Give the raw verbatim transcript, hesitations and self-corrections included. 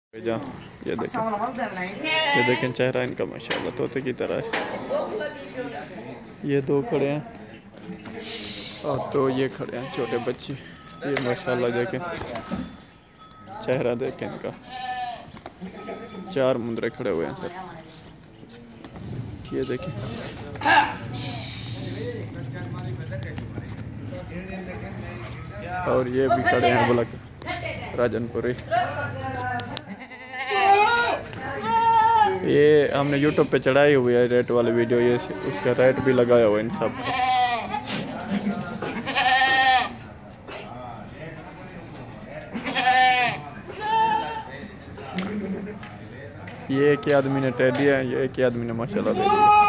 जा ये देखें, ये देखें चेहरा इनका माशाल्लाह तोते की तरह है। ये दो खड़े हैं और तो ये खड़े हैं छोटे बच्चे। ये माशाल्लाह देखें चेहरा देखें इनका, चार मुंदरे खड़े हुए हैं सर। ये देखें और ये भी खड़े हैं बुलक राजनपुरी। ये हमने यूट्यूब पे चढ़ाई हुई है रेट वाली वीडियो, ये उसका रेट भी लगाया हुआ है इन सब का। ये एक ही आदमी ने टेडी है, ये एक ही आदमी ने माशाल्लाह दे दिया।